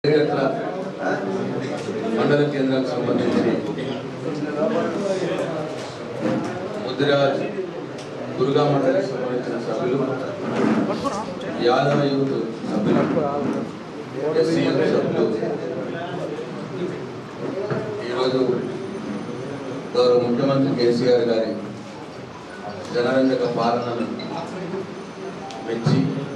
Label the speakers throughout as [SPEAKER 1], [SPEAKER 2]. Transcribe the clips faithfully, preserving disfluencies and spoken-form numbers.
[SPEAKER 1] మండల కేంద్రానికి సంబంధించి ముదిరాజ్ దుర్గా మండలికి సంబంధించిన సభ్యులు, యాదవ యూత్ సభ్యులు, ఎస్సీ యూత్ సభ్యులు ఈరోజు గౌరవ ముఖ్యమంత్రి కేసీఆర్ గారి జనరంజక పాలనను మెచ్చి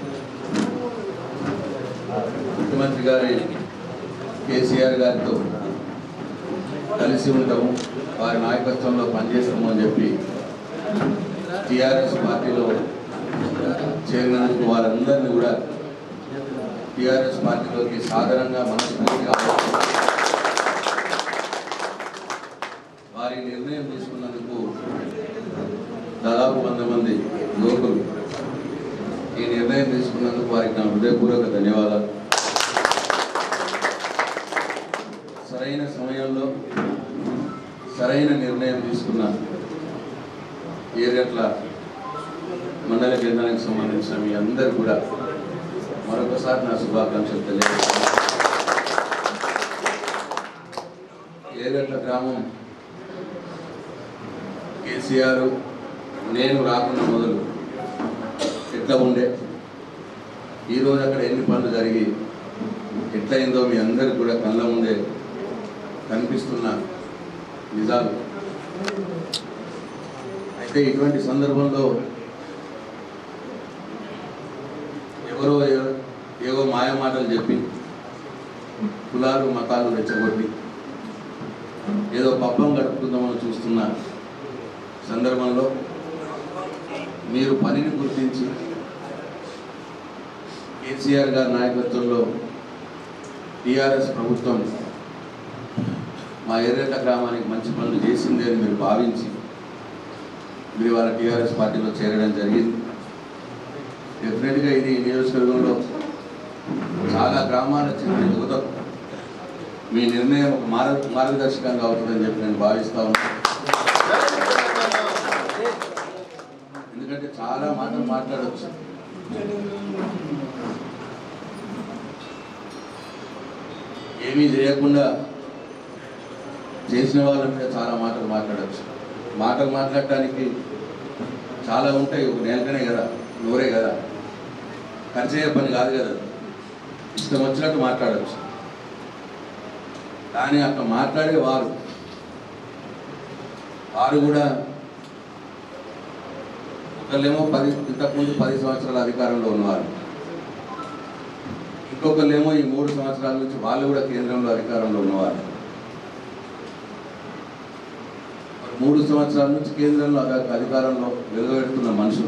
[SPEAKER 1] ముఖ్యమంత్రి గారి కేసీఆర్ గారితో కలిసి ఉంటాము, వారి నాయకత్వంలో పనిచేస్తాము అని చెప్పి టీఆర్ఎస్ పార్టీలో చేరినందుకు వారందరినీ కూడా టీఆర్ఎస్ పార్టీలోకి సాధారణంగా మనస్ఫూర్తిగా వారి నిర్ణయం తీసుకున్నందుకు దాదాపు వంద మంది యువకులు ఈ నిర్ణయం తీసుకున్నందుకు వారికి నా హృదయపూర్వక ధన్యవాదాలు. సరైన సమయంలో సరైన నిర్ణయం తీసుకున్న ఏరియట్ల మండల కేంద్రానికి సంబంధించిన మీ అందరూ కూడా మరొకసారి నా శుభాకాంక్షలు తెలియజేస్తున్నాను. ఏరియట్ల గ్రామం కేసీఆర్ నేను రాకుండా మొదలు ఎట్లా ఉండే, ఈరోజు అక్కడ ఎన్ని పనులు జరిగి ఎట్లయిందో మీ అందరికి కూడా కళ్ళ ముందే కనిపిస్తున్న నిజాలు. అయితే ఇటువంటి సందర్భంలో ఎవరో ఏవో మాయమాటలు చెప్పి కులాలు మతాలు రెచ్చగొట్టి ఏదో పబ్బం గడుపుకుందామని చూస్తున్న సందర్భంలో మీరు పనిని గుర్తించి కేసీఆర్ గారి నాయకత్వంలో టీఆర్ఎస్ ప్రభుత్వం మా ఏరియట్ల గ్రామానికి మంచి పనులు చేసింది అని మీరు భావించి మీరు వాళ్ళ టీఆర్ఎస్ పార్టీలో చేరడం జరిగింది. డెఫినెట్గా ఇది నియోజకవర్గంలో చాలా గ్రామాల చెందిన యువత మీ నిర్ణయం ఒక మార్గ మార్గదర్శకంగా అవుతుందని చెప్పి నేను భావిస్తా ఉన్నాను. ఎందుకంటే చాలా మాటలు మాట్లాడవచ్చు, ఏమీ చేయకుండా చేసిన వాళ్ళ మీద చాలా మాటలు మాట్లాడచ్చు. మాటలు మాట్లాడటానికి చాలా ఉంటాయి, ఒక నేలకనే కదా, నోరే కదా, ఖర్చు అయ్యే పని కాదు కదా, ఇష్టం వచ్చినట్టు మాట్లాడచ్చు. కానీ అట్లా మాట్లాడే వారు వారు కూడా ఒకళ్ళేమో పది ఇంతకుముందు పది సంవత్సరాల అధికారంలో ఉన్నవారు, ఇంకొకళ్ళేమో ఈ మూడు సంవత్సరాల నుంచి వాళ్ళు కూడా కేంద్రంలో అధికారంలో ఉన్నవారు. మూడు సంవత్సరాల నుంచి కేంద్రంలో అధికారంలో వెలువెడుతున్న మనుషులు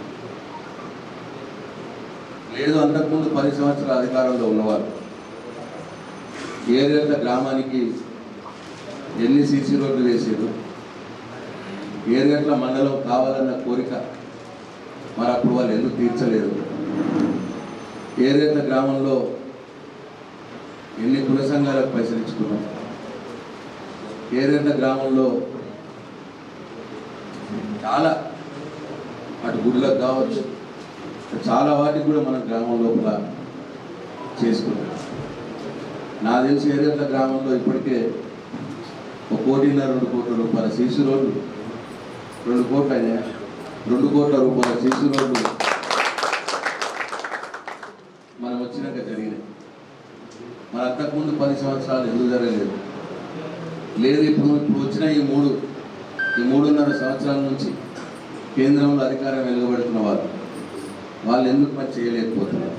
[SPEAKER 1] లేదు, అంతకుముందు పది సంవత్సరాల అధికారంలో ఉన్నవారు. ఏరియట్ల గ్రామానికి ఎన్ని సీసీ రోడ్లు వేసారు, ఏరియట్ల మండలం కావాలన్న కోరిక మరి అప్పుడు వాళ్ళు ఎందుకు తీర్చలేదు, ఏరియట్ల గ్రామంలో ఎన్ని కుల సంఘాలకు పైసలు ఇచ్చుకున్నాం, ఏరియట్ల గ్రామంలో చాలా అటు గుడిలకు కావచ్చు చాలా వాటికి కూడా మన గ్రామం లోపల చేసుకున్నాం. నా తెలిసి ఏరియట్ల గ్రామంలో ఇప్పటికే ఒక కోటిన్నర రెండు కోట్ల రూపాయల సీసీ రోడ్లు రెండు కోట్ల అయినా రెండు కోట్ల రూపాయల సీసీ రోడ్లు మనం వచ్చినాక జరిగినాయి. మన అంతకుముందు పది సంవత్సరాలు ఎందుకు జరగలేదు? లేదు, ఇప్పుడు ఇప్పుడు వచ్చిన ఈ మూడు ఈ మూడున్నర సంవత్సరాల నుంచి కేంద్రంలో అధికారం వెలువబడుతున్న వారు వాళ్ళు ఎందుకు పని చేయలేకపోతున్నారు?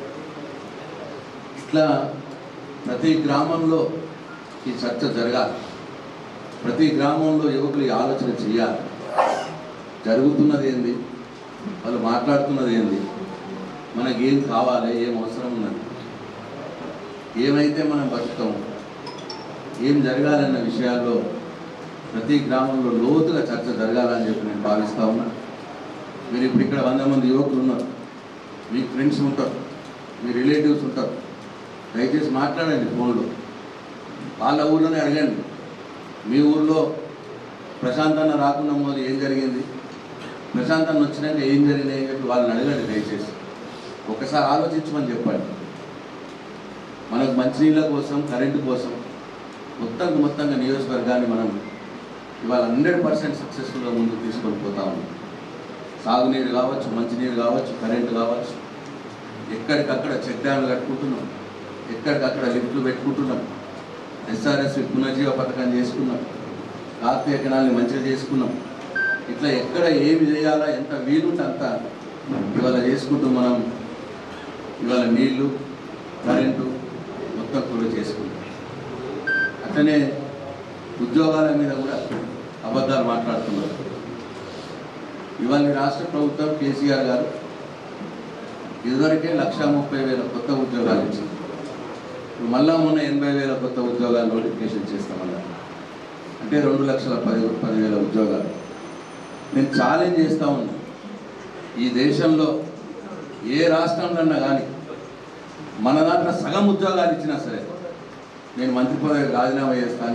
[SPEAKER 1] ఇట్లా ప్రతి గ్రామంలో ఈ చర్చ జరగాలి, ప్రతి గ్రామంలో యువకులు ఆలోచన చేయాలి. జరుగుతున్నది ఏంది, వాళ్ళు మాట్లాడుతున్నది ఏంది, మనకి ఏం కావాలి, ఏం అవసరం ఉన్నది, ఏమైతే మనం బతుకుతాము, ఏం జరగాలన్న విషయాల్లో ప్రతి గ్రామంలో లోతుగా చర్చ జరగాలని చెప్పి నేను భావిస్తూ ఉన్నా. మీరు ఇప్పుడు ఇక్కడ వంద మంది యువకులు ఉన్నారు, మీ ఫ్రెండ్స్ ఉంటారు, మీ రిలేటివ్స్ ఉంటారు, దయచేసి మాట్లాడండి ఫోన్లో, వాళ్ళ ఊళ్ళోనే అడగండి. మీ ఊళ్ళో ప్రశాంతన్న రాకుండా ముందు ఏం జరిగింది, ప్రశాంతన్న వచ్చినాక ఏం జరిగినాయి అని చెప్పి వాళ్ళని అడగండి. దయచేసి ఒకసారి ఆలోచించమని చెప్పండి. మనకు మంచినీళ్ళ కోసం, కరెంటు కోసం మొత్తం మొత్తంగా నియోజకవర్గాన్ని మనం ఇవాళ హండ్రెడ్ పర్సెంట్ సక్సెస్ఫుల్గా ముందుకు తీసుకొని పోతా ఉన్నాం. సాగునీరు కావచ్చు, మంచినీరు కావచ్చు, కరెంటు కావచ్చు, ఎక్కడికక్కడ చెక్ డ్యామ్లు కట్టుకుంటున్నాం, ఎక్కడికక్కడ లిఫ్ట్లు పెట్టుకుంటున్నాం, ఎస్ఆర్ఎస్ పునర్జీవ పథకం చేసుకున్నాం, కార్తీయ కెనాల్ని మంచిగా చేసుకున్నాం. ఇట్లా ఎక్కడ ఏమి చేయాలా, ఎంత వీలుంటే అంత ఇవాళ చేసుకుంటూ మనం ఇవాళ నీళ్లు, కరెంటు మొత్తం కూడా చేసుకుంటాం. అట్లనే ఉద్యోగాల మీద కూడా అబద్ధాలు మాట్లాడుతున్నారు. ఇవాళ రాష్ట్ర ప్రభుత్వం కేసీఆర్ గారు ఇదివరకే లక్ష ముప్పై వేల కొత్త ఉద్యోగాలు ఇచ్చింది. ఇప్పుడు మళ్ళా మొన్న ఎనభై వేల కొత్త ఉద్యోగాలు నోటిఫికేషన్ చేస్తామన్నారు. అంటే రెండు లక్షల పది పదివేల ఉద్యోగాలు. నేను ఛాలెంజ్ చేస్తూ ఉన్నా, ఈ దేశంలో ఏ రాష్ట్రంలో కానీ మన దాంట్లో సగం ఉద్యోగాలు ఇచ్చినా సరే నేను మంత్రి పదవి రాజీనామా చేస్తాను.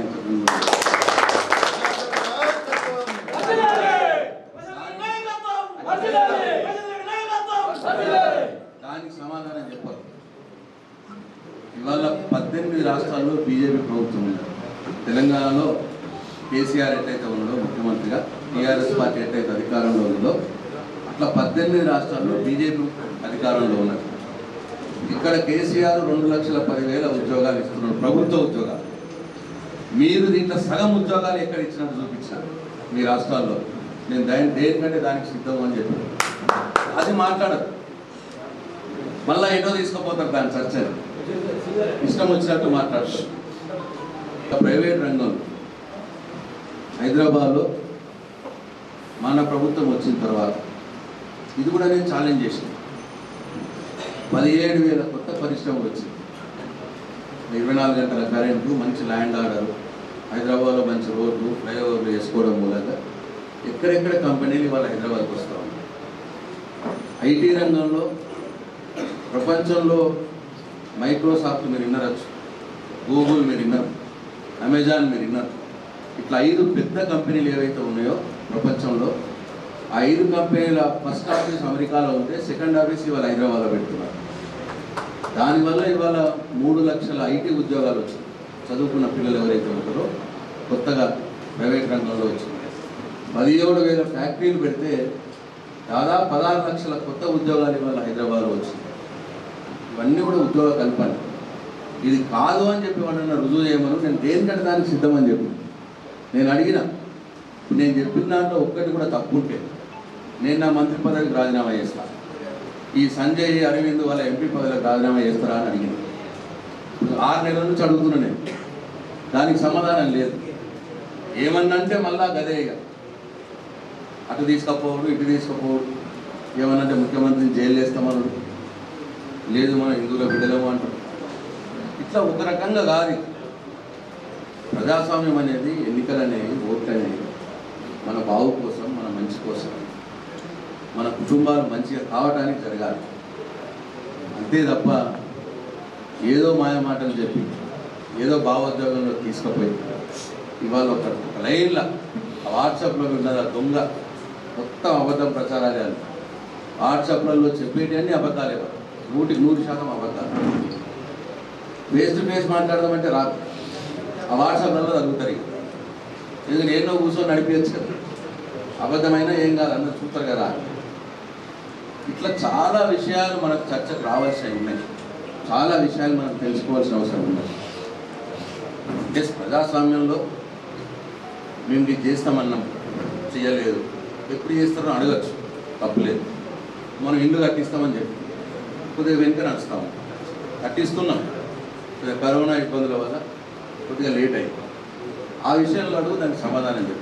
[SPEAKER 1] దానికి సమాధానం చెప్పాలి. ఇవాళ పద్దెనిమిది రాష్ట్రాల్లో బీజేపీ ప్రభుత్వం ఉంది. తెలంగాణలో కేసీఆర్ ఎట్లయితే ఉన్నాడో ముఖ్యమంత్రిగా, టీఆర్ఎస్ పార్టీ ఎట్లయితే అధికారంలో ఉందో అట్లా పద్దెనిమిది రాష్ట్రాల్లో బీజేపీ అధికారంలో ఉన్నది. ఇక్కడ కేసీఆర్ రెండు లక్షల పదివేల ఉద్యోగాలు ఇస్తున్నాడు, ప్రభుత్వ ఉద్యోగాలు. మీరు దీంట్లో సగం ఉద్యోగాలు ఎక్కడ ఇచ్చినట్టు చూపించారు మీ రాష్ట్రాల్లో. నేను దాని దేనికంటే దానికి సిద్ధం అని చెప్పాను. అది మాట్లాడదు, మళ్ళీ ఎటో తీసుకుపోతారు దాని చర్చని, ఇష్టం వచ్చినట్టు మాట్లాడతారు. ప్రైవేట్ రంగంలో హైదరాబాద్లో మన ప్రభుత్వం వచ్చిన తర్వాత ఇది కూడా నేను ఛాలెంజ్ చేసాను. పదిహేడు వేల కొత్త పరిశ్రమలు వచ్చింది. ఇరవై నాలుగు గంటల కరెంటు, మంచి ల్యాండ్ ఆర్డర్, హైదరాబాద్లో మంచి రోడ్లు, ఫ్లైఓవర్లు వేసుకోవడం మూలంగా ఎక్కడెక్కడ కంపెనీలు ఇవాళ హైదరాబాద్కి వస్తూ ఉన్నాయి. ఐటీ రంగంలో ప్రపంచంలో మైక్రోసాఫ్ట్ మీరు విన్నరచ్చు, గూగుల్ మీరు విన్నారు, అమెజాన్ మీరు విన్నారు. ఇట్లా ఐదు పెద్ద కంపెనీలు ఏవైతే ఉన్నాయో ప్రపంచంలో, ఆ ఐదు కంపెనీల ఫస్ట్ ఆఫీస్ అమెరికాలో ఉంటే సెకండ్ ఆఫీస్ ఇవాళ హైదరాబాద్లో పెడుతున్నారు. దానివల్ల ఇవాళ మూడు లక్షల ఐటీ ఉద్యోగాలు వచ్చాయి. చదువుకున్న పిల్లలు ఎవరైతే ఉంటారో కొత్తగా ప్రైవేట్ రంగంలో వచ్చింది. పదిహేడు వేల ఫ్యాక్టరీలు పెడితే దాదాపు పదహారు లక్షల కొత్త ఉద్యోగాలు ఇవాళ హైదరాబాద్లో వచ్చింది. ఇవన్నీ కూడా ఉద్యోగ కల్పన. ఇది కాదు అని చెప్పి వాళ్ళని రుజువు చేయమని నేను దేనికంటే దానికి సిద్ధమని చెప్పి నేను అడిగిన. నేను చెప్పిన దాంట్లో ఒక్కటి కూడా తప్పు ఉంటే నేను నా మంత్రి పదవికి రాజీనామా చేస్తాను. ఈ సంజయ్, అరవింద్ వాళ్ళ ఎంపీ పదవికి రాజీనామా చేస్తారా అని అడిగింది. ఆరు నెలల నుంచి అడుగుతున్నా నేను, దానికి సమాధానం లేదు. ఏమన్నంటే మళ్ళా గదే, ఇక అటు తీసుకపోవడు, ఇటు తీసుకపోవడు. ఏమన్నంటే ముఖ్యమంత్రిని జైలు వేస్తామన్నాడు, లేదు మనం హిందువుల బిడ్డలేము అంటాడు. ఇట్లా ఒక రకంగా కాదు. ప్రజాస్వామ్యం అనేది, ఎన్నికలు అనేవి, ఓట్లు అనేవి మన బావు కోసం, మన మంచి కోసం, మన కుటుంబాలు మంచిగా కావడానికి జరగాలి. అంతే తప్ప ఏదో మాయ మాటలు చెప్పి ఏదో భావోద్యోగంలో తీసుకుపోయి ఇవాళ ఒక లైన్లో వాట్సాప్లో ఉన్నది ఆ దొంగ మొత్తం అబద్ధం ప్రచారాలే. వాట్సాప్లలో చెప్పేటివన్నీ అబద్ధాలే, నూటికి నూరు శాతం అబద్ధాలు. ఫేస్ టు ఫేస్ మాట్లాడదామంటే రాదు, ఆ వాట్సాప్లలో జరుగుతారు. ఇక ఎందుకంటే ఎన్నో కూర్చొని నడిపించచ్చు కదా, అబద్ధమైనా ఏం కాదు, అందరూ చూస్తారు కదా. ఇట్లా చాలా విషయాలు మనకు చర్చకు రావాల్సినవి ఉన్నాయి, చాలా విషయాలు మనం తెలుసుకోవాల్సిన అవసరం ఉన్నాయి. జస్ట్ ప్రజాస్వామ్యంలో మేము ఇది చేస్తామన్నాం, చేయలేదు, ఎప్పుడు చేస్తారో అడగచ్చు, తప్పులేదు. మనం ఇల్లు కట్టిస్తామని చెప్పి కొద్దిగా వెనుక నడుస్తాము, కట్టిస్తున్నాం, కొద్దిగా కరోనా ఇబ్బందుల వల్ల కొద్దిగా లేట్ అయింది. ఆ విషయంలో అడుగు, దానికి సమాధానం చెప్పి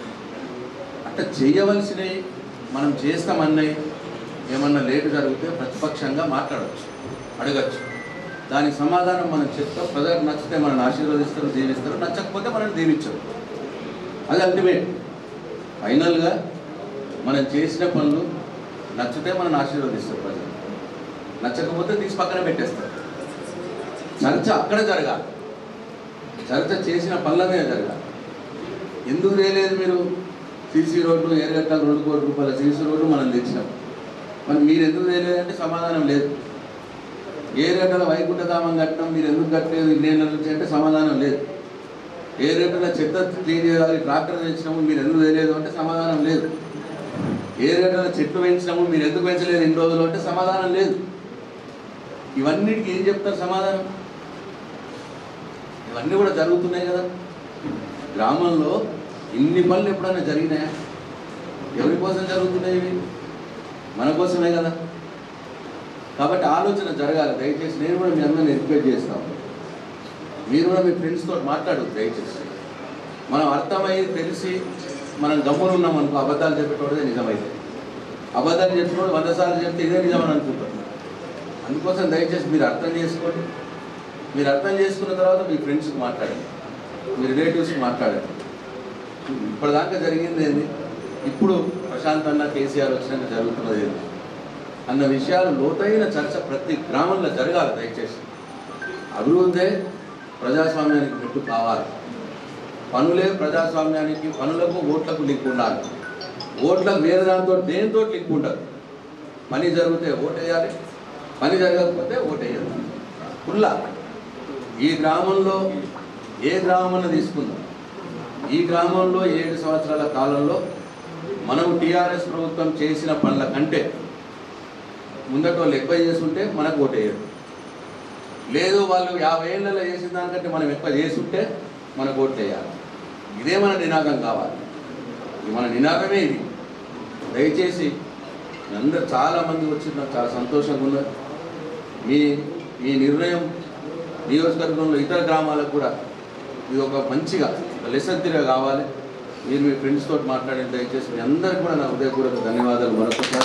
[SPEAKER 1] అట్లా చేయవలసినవి మనం చేస్తామన్నాయి. ఏమన్నా లేటు జరిగితే ప్రతిపక్షంగా మాట్లాడవచ్చు, అడగచ్చు, దానికి సమాధానం మనం చెప్తాం. ప్రజలకు నచ్చితే మనల్ని ఆశీర్వదిస్తారు, దీవిస్తారు, నచ్చకపోతే మనల్ని దీవించరు. అది అల్టిమేట్. ఫైనల్గా మనం చేసిన పనులు నచ్చితే మనల్ని ఆశీర్వదిస్తారు ప్రజలు, నచ్చకపోతే తీసి పక్కన పెట్టేస్తారు. చర్చ అక్కడ జరగాలి, చర్చ చేసిన పనుల మీద జరగాలి. ఎందుకు చేయలేదు మీరు సీసీ రోడ్లు, ఏరగట్టాలు రెండు కోట్ల రూపాయల సీసీ రోడ్లు మనం తెచ్చినాం, మరి మీరు ఎందుకు చేయలేదంటే సమాధానం లేదు. ఏ రేటల వైకుంఠధామం కట్టినాం మీరు ఎందుకు కట్టలేదు ఇన్నేళ్ళ నుంచి అంటే సమాధానం లేదు. ఏ రేటల చెత్త క్లీన్ చేయాలి ట్రాక్టర్ తెచ్చినాము మీరు ఎందుకు తెలియదు అంటే సమాధానం లేదు. ఏ రేటల చెట్లు పెంచినాము మీరు ఎందుకు పెంచలేదు ఎన్ని రోజులు అంటే సమాధానం లేదు. ఇవన్నిటికీ ఏం చెప్తారు సమాధానం? ఇవన్నీ కూడా జరుగుతున్నాయి కదా. గ్రామంలో ఇన్ని పనులు ఎప్పుడైనా జరిగినాయా? ఎవరి కోసం జరుగుతున్నాయి? ఇవి మన కోసమే కదా. కాబట్టి ఆలోచన జరగాలి. దయచేసి నేను కూడా మీ అందరిని రిక్వెస్ట్ చేస్తాను, మీరు కూడా మీ ఫ్రెండ్స్తో మాట్లాడదు దయచేసి. మనం అర్థమయ్యి తెలిసి మనం గమ్మున ఉన్నాం అనుకో అబద్ధాలు చెప్పేటోడే నిజమైతే, అబద్ధాలు చెప్పేటోడు వంద సార్లు చెప్తే ఇదే నిజమని అనుకుంటారు. అందుకోసం దయచేసి మీరు అర్థం చేసుకోండి. మీరు అర్థం చేసుకున్న తర్వాత మీ ఫ్రెండ్స్కి మాట్లాడండి, మీ రిలేటివ్స్కి మాట్లాడండి. ఇప్పటిదాకా జరిగింది ఏంది, ఇప్పుడు ప్రశాంత్ అన్న కేసీఆర్ వచ్చినాక జరుగుతున్నది ఏంది అన్న విషయాలు లోతైన చర్చ ప్రతి గ్రామంలో జరగాలి. దయచేసి అభివృద్ధే ప్రజాస్వామ్యానికి మెట్టు కావాలి. పనులే ప్రజాస్వామ్యానికి, పనులకు ఓట్లకు లింక్ ఉండాలి. ఓట్లకు వేరే దాంతో దేనితో లింక్ ఉండదు. పని జరిగితే ఓటేయాలి, పని జరగకపోతే ఓటేయాలి. ఫుల్లా ఈ గ్రామంలో ఏ గ్రామం తీసుకుందాం, ఈ గ్రామంలో ఏడు సంవత్సరాల కాలంలో మనం టీఆర్ఎస్ ప్రభుత్వం చేసిన పనుల కంటే ముందట వాళ్ళు ఎక్కువ చేసుంటే మనకు ఓటేయరు. లేదు వాళ్ళు యాభై ఏళ్ళలో చేసిన దానికంటే మనం ఎక్కువ చేసుంటే మనకు ఓటేయాలి. ఇదే మన నినాదం కావాలి. ఇది మన నినాదమే ఇది. దయచేసి అందరు చాలామంది వచ్చి నాకు చాలా సంతోషంగా ఉన్నారు. మీ మీ నిర్ణయం నియోజకవర్గంలో ఇతర గ్రామాలకు కూడా ఇది ఒక మంచిగా లెసన్ తిరిగా కావాలి. మీరు మీ ఫ్రెండ్స్ తోటి మాట్లాడిన దయచేసి మీ అందరికీ కూడా నా హృదయపూర్వక ధన్యవాదాలు మరొకసారి.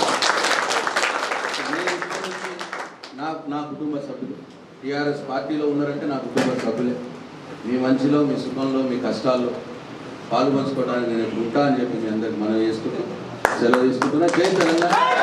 [SPEAKER 1] నా నా కుటుంబ సభ్యులు టీఆర్ఎస్ పార్టీలో ఉన్నారంటే నా కుటుంబ సభ్యులే. మీ మంచిలో, మీ సుఖంలో, మీ కష్టాల్లో పాలు పంచుకోవడానికి నేను ఉంటా అని చెప్పి మీ అందరికి మనం చేసుకుంటూ సెలవు తీసుకుంటున్నా. జై తెలంగాణ.